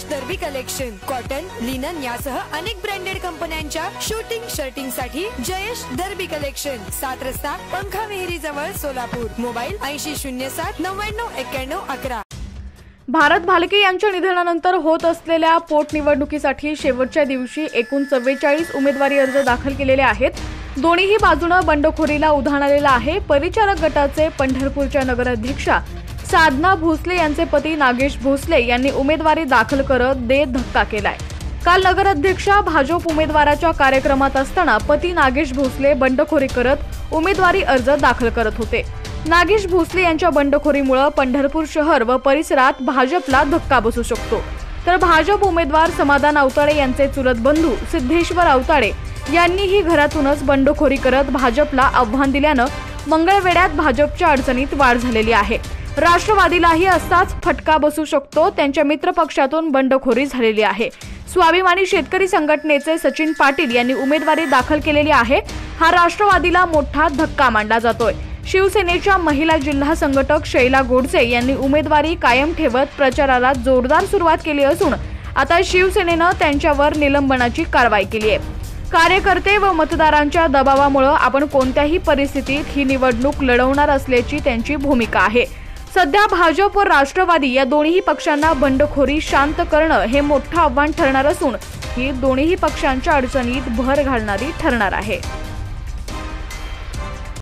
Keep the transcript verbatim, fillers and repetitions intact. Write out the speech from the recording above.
Jayesh Derby collection cotton, linen यासह अनेक branded कंपन्यांच्या शूटिंग शर्टिंग साठी जयेश दर्बी कलेक्शन, सात रस्ता पंखा विहिरी जवळ सोलापूर. मोबाईल ऐंशी शून्य सात नव्याण्णव एक्क्याण्णव अकरा. भारत भालके यांच्या निधनानंतर होत असलेल्या पोटनिवडणुकीसाठी शेवटच्या दिवशी एकूण चव्वेचाळीस उमेदवारी अर्ज दाखल केलेले आहेत. दोन्हीही बाजूनं बंडखोरीला उधाण आलेलं आहे. परिचारक गटाचे पंढरपूरच्या नगराध्यक्षा साधना भोसले यांचे पती नागेश भोसले यांनी उमेदवारी दाखल करत देत धक्का केलाय. काल नगराध्यक्षा भाजप उमेदवाराच्या कार्यक्रमात असताना पती नागेश भोसले बंडखोरी करत उमेदवारी अर्ज दाखल करत होते. नागेश भोसले यांच्या बंडखोरीमुळे पंढरपूर शहर व परिसरात भाजपला धक्का बसू शकतो. तर भाजप उमेदवार समाधान आवताडे यांचे चुलत बंधू सिद्धेश्वर आवताडे यांनीही घरातूनच बंडखोरी करत भाजपला आव्हान दिल्यानं मंगळवेढ्यात भाजपच्या अडचणीत वाढ झालेली आहे. राष्ट्रवादीलाही असाच फटका बसू शकतो. त्यांच्या मित्रपक्षातून बंडखोरी झालेली आहे. स्वाभिमानी शेतकरी संघटनेचे सचिन पाटील यांनी उमेदवारी दाखल केलेली आहे. हा राष्ट्रवादीला मोठा धक्का मानला जातोय. शिवसेनेच्या महिला जिल्हा संघटक शैला गोडसे यांनी उमेदवारी कायम ठेवत प्रचाराला जोरदार सुरुवात केली असून आता शिवसेनेनं त्यांच्यावर निलंबनाची कारवाई केली आहे. कार्यकर्ते व मतदारांच्या दबावामुळे आपण कोणत्याही परिस्थितीत ही निवडणूक लढवणार असल्याची त्यांची भूमिका आहे. सध्या भाजप व राष्ट्रवादी या दोन्ही पक्षांना बंडखोरी शांत करणं हे मोठं आव्हान ठरणार असून ही दोन्ही पक्षांच्या अडचणीत भर घालणारी ठरणार आहे.